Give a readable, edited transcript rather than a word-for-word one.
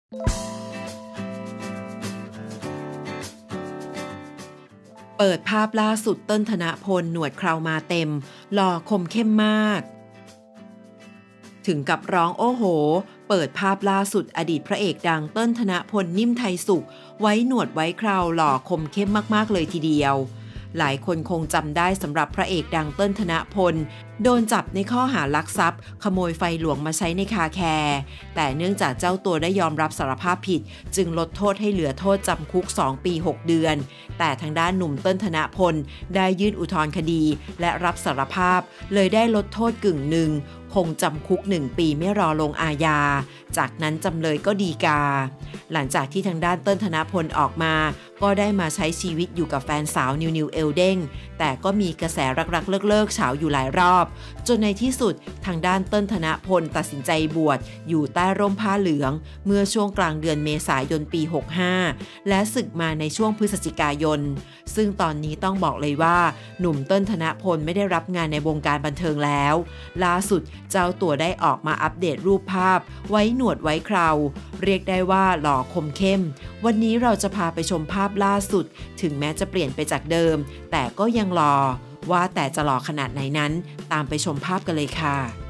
เปิดภาพล่าสุดเติ้ลธนพลหนวดเครามาเต็มหล่อคมเข้มมากถึงกับร้องโอ้โหเปิดภาพล่าสุดอดีตพระเอกดังเติ้ลธนพลนิ่มไทยสุขไว้หนวดไว้เคราหล่อคมเข้มมากๆเลยทีเดียวหลายคนคงจำได้สำหรับพระเอกดังเติ้ลธนพลโดนจับในข้อหาลักทรัพย์ขโมยไฟหลวงมาใช้ในคาแคร์แต่เนื่องจากเจ้าตัวได้ยอมรับสารภาพผิดจึงลดโทษให้เหลือโทษจำคุก2 ปี 6 เดือนแต่ทางด้านหนุ่มเติ้ลธนพลได้ยื่นอุทธรณ์คดีและรับสารภาพเลยได้ลดโทษกึ่งหนึ่งคงจำคุก1 ปีไม่รอลงอาญาจากนั้นจำเลยก็ฎีกาหลังจากที่ทางด้านเติ้ลธนพลออกมาก็ได้มาใช้ชีวิตอยู่กับแฟนสาวนิวเอลเด้งแต่ก็มีกระแสรักๆเลิกเฉาอยู่หลายรอบจนในที่สุดทางด้านเติ้ลธนพลตัดสินใจบวชอยู่ใต้ร่มผ้าเหลืองเมื่อช่วงกลางเดือนเมษายนปี65และศึกมาในช่วงพฤศจิกายนซึ่งตอนนี้ต้องบอกเลยว่าหนุ่มเติ้ลธนพลไม่ได้รับงานในวงการบันเทิงแล้วล่าสุดเจ้าตัวได้ออกมาอัปเดตรูปภาพไว้หนวดไว้เคราเรียกได้ว่าหล่อคมเข้มวันนี้เราจะพาไปชมภาพล่าสุดถึงแม้จะเปลี่ยนไปจากเดิมแต่ก็ยังหล่อว่าแต่จะหล่อขนาดไหนนั้นตามไปชมภาพกันเลยค่ะ